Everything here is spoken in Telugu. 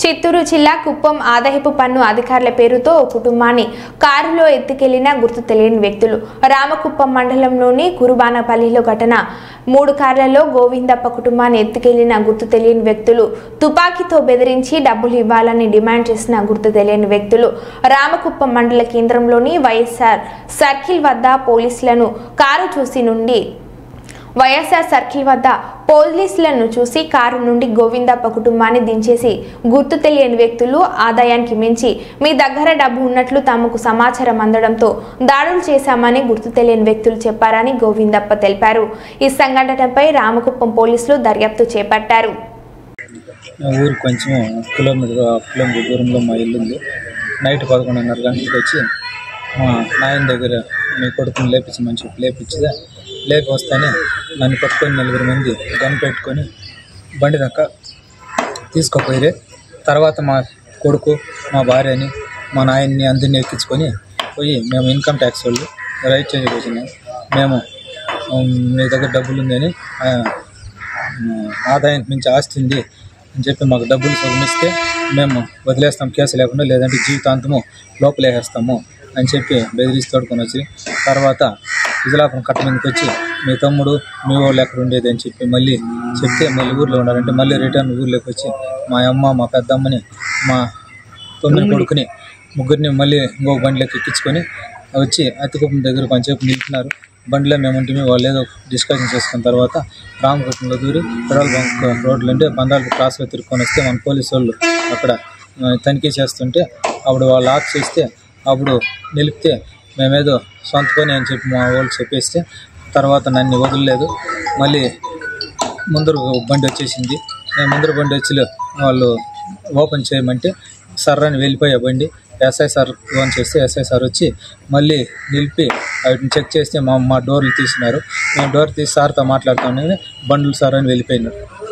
చిత్తూరు జిల్లా కుప్పం ఆదాయపు పన్ను అధికారుల పేరుతో ఓ కుటుంబాన్ని కారులో ఎత్తుకెళ్లిన గుర్తు తెలియని వ్యక్తులు. రామకుప్పం మండలంలోని కురుబానపల్లిలో ఘటన. 3 కార్లలో గోవిందప్ప కుటుంబాన్ని ఎత్తుకెళ్లిన గుర్తు తెలియని వ్యక్తులు తుపాకీతో బెదిరించి డబ్బులు ఇవ్వాలని డిమాండ్ చేసిన గుర్తు తెలియని వ్యక్తులు రామకుప్పం మండల కేంద్రంలోని వైఎస్ఆర్ సర్కిల్ వద్ద పోలీసులను కారు చూసి కారు నుండి గోవిందప్ప కుటుంబాన్ని దించేసి గుర్తు తెలియని వ్యక్తులు ఆదాయానికి మించి మీ దగ్గర డబ్బు ఉన్నట్లు తమకు సమాచారం అందడంతో దాడులు చేశామని గుర్తు తెలియని వ్యక్తులు చెప్పారని గోవిందప్ప తెలిపారు. ఈ సంఘటనపై రామకుప్పం పోలీసులు దర్యాప్తు చేపట్టారు. ఊరు కొంచెం కిలోమీటర్ దూరంలో మా ఇల్లు ఉంది. నైట్ 11:30 గంటలకు వచ్చి మా నాయన దగ్గర మీ కొడుకుని లేపించమని చెప్పి లేపి వస్తానే నన్ను పట్టుకొని 4 మంది గన్ పెట్టుకొని బండి దాకా తీసుకుపోయి తర్వాత మా కొడుకు మా భార్యని మా నాయన్ని అందరినీ ఎక్కించుకొని పోయి మేము ఇన్కమ్ ట్యాక్స్ వాళ్ళు రైట్ చేయడానికి వచ్చినాం. మేము మీ దగ్గర డబ్బులు ఉందని ఆదాయానికి మించి ఆస్తి ఉంది అని చెప్పి మాకు డబ్బులు సొమ్మిస్తే మేము వదిలేస్తాం కేసు లేకుండా, లేదంటే జీవితాంతము లోపలేసేస్తాము అని చెప్పి బెదిరిసి తోడుకొని వచ్చి తర్వాత విజలాపురం కట్ట మీదకి వచ్చి మీ తమ్ముడు మీ వాళ్ళు ఎక్కడ ఉండేది అని చెప్పి మళ్ళీ చెప్తే మళ్ళీ ఊర్లో ఉండాలంటే మళ్ళీ రిటర్న్ ఊర్లోకి వచ్చి మా అమ్మ మా పెద్దమ్మని మా తొమ్మిది కొడుకుని ముగ్గురిని మళ్ళీ ఇంకొక బండిలోకి ఎక్కించుకొని వచ్చి అతికుప్పం దగ్గర కొంచెంసేపు నిలిపినారు. బండిలో మేము ఉంటే వాళ్ళు ఏదో డిస్కషన్ చేసుకున్న తర్వాత రామకుప్పంలో దూరి పెట్రోల్ బంక్ రోడ్లు అంటే బండాలు క్రాస్లో తిరుక్కొని వస్తే మన పోలీసు వాళ్ళు అక్కడ తనిఖీ చేస్తుంటే అప్పుడు వాళ్ళు ఆఫ్ చేస్తే అప్పుడు నిలిపితే మేమేదో సొంత పని అని చెప్పి మా వాళ్ళు చెప్పేస్తే తర్వాత నన్ను వదలలేదు. మళ్ళీ ముందర బండి వచ్చేసింది. నేను ముందర బండి వచ్చి వాళ్ళు ఓపెన్ చేయమంటే సర్రని వెళ్ళిపోయా బండి. ఎస్ఐ సార్ ఫోన్ చేస్తే ఎస్ఐ సార్ వచ్చి మళ్ళీ నిలిపి వాటిని చెక్ చేస్తే మా డోర్లు తీసినారు. మేము డోర్ తీసి సార్తో మాట్లాడుతామని బండ్లు సార్ అని వెళ్ళిపోయినారు.